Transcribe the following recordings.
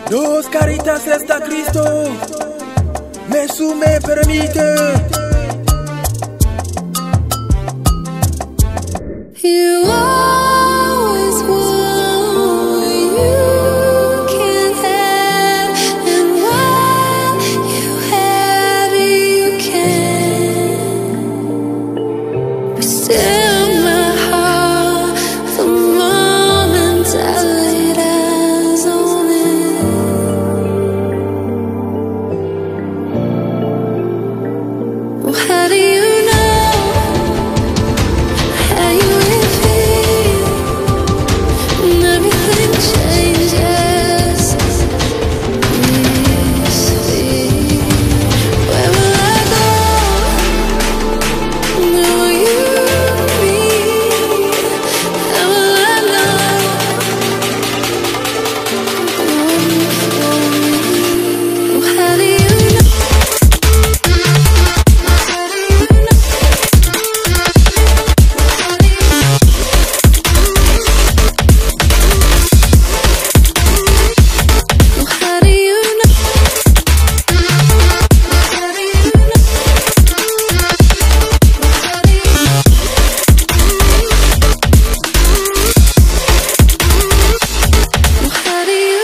Dos caritas está Cristo, me permite. You always want what you can't have, and while you have it, you can. But still, my heart, the moment I laid eyes on it. Well, how do you know how you will feel when everything changes? Please feel. Where will I go? Where will you be? How will I know? Well, how do you know? How do you know? How do you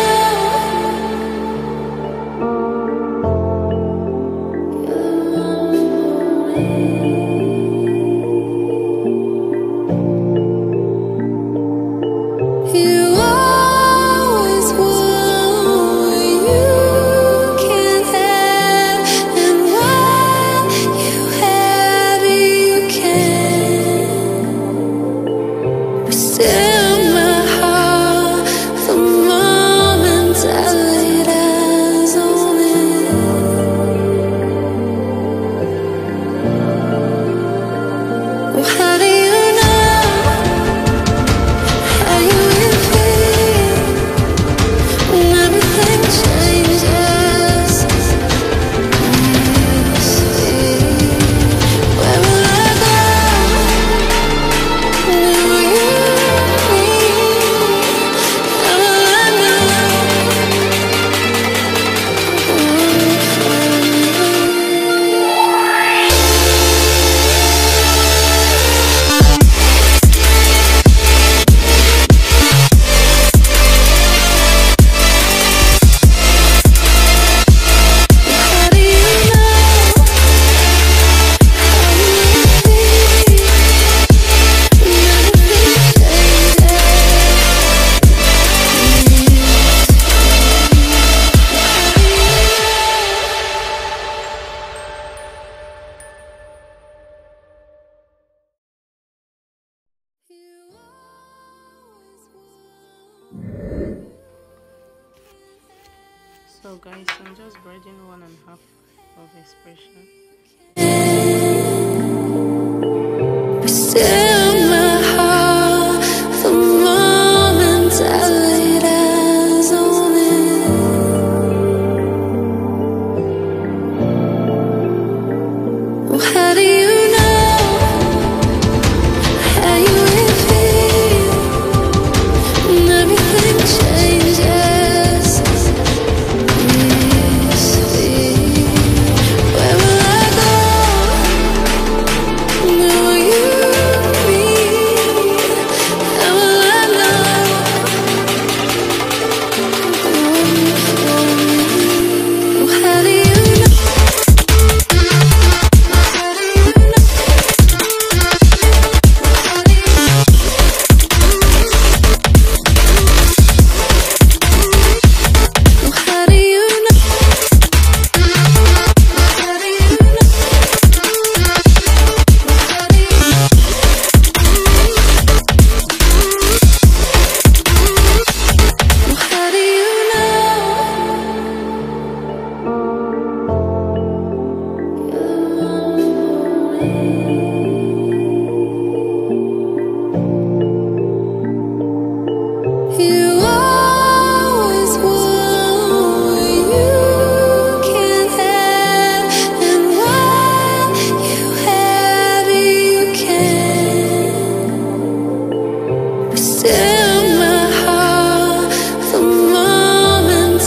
know? You always want what you can't have, and while you have it, you can. But still, my heart, the moment I laid eyes on it. Well, how do you know how you will feel when everything changes? Please feel. Where will I go? Where will you be? How will I know? How do you know how you will feel when everything So guys, I'm just braiding 1.5 of expression. But still, my heart, the moment I laid eyes on it. Well, how do you know how you will feel when everything changes? Please feel. Where will I go? Where will you be? How will I know? Well, how do you know? Well, how do you know? How do you know? You always want what you can't have, and while you have it, you can. But still, my heart, the moment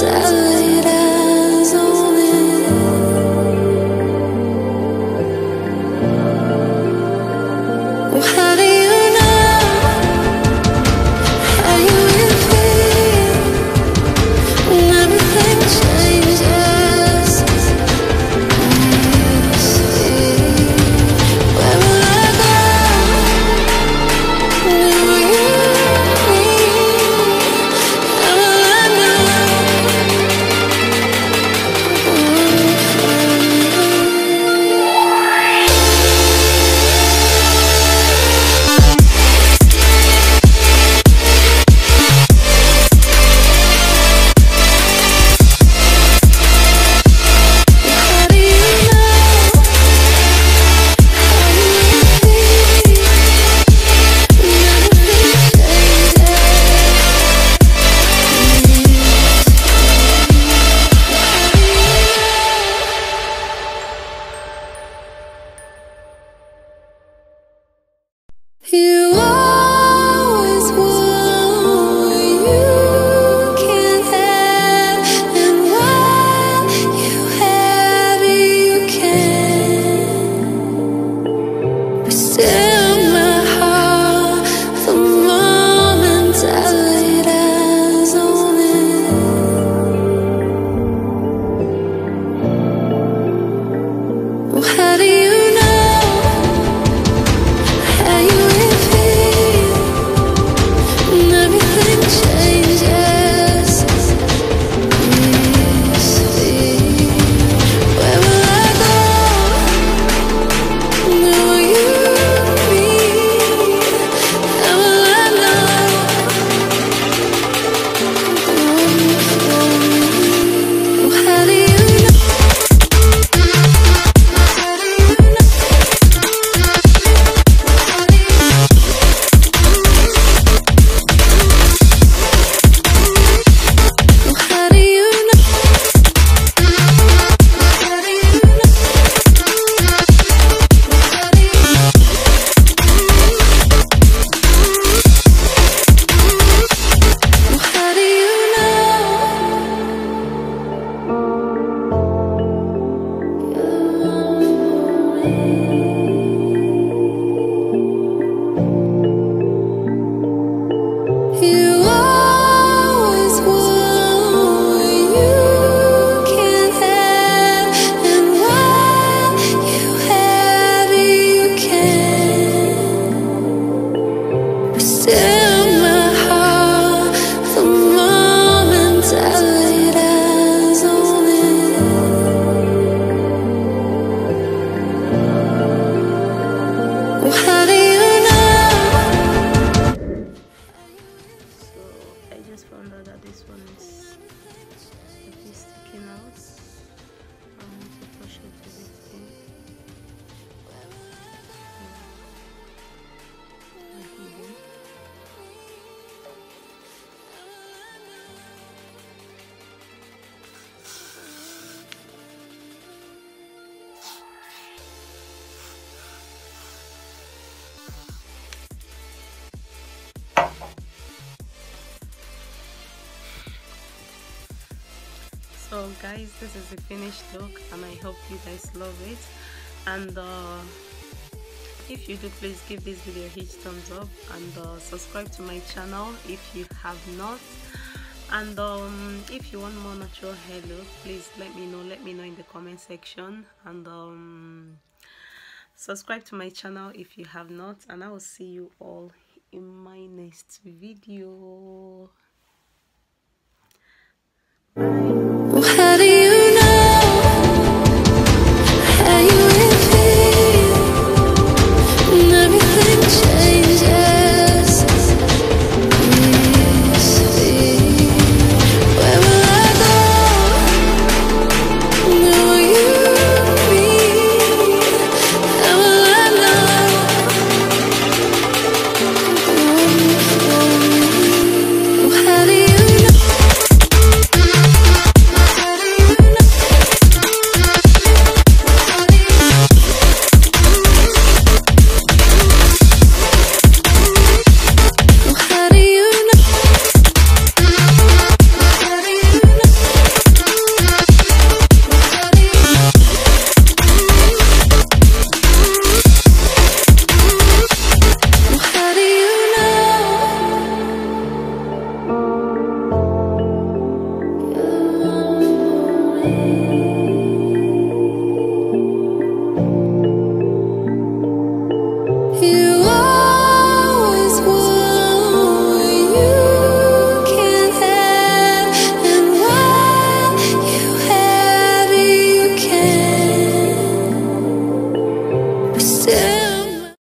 So guys, this is the finished look and I hope you guys love it. And if you do, please give this video a huge thumbs up and subscribe to my channel if you have not. And if you want more natural hair look, please let me know in the comment section. And subscribe to my channel if you have not, and I will see you all in my next video.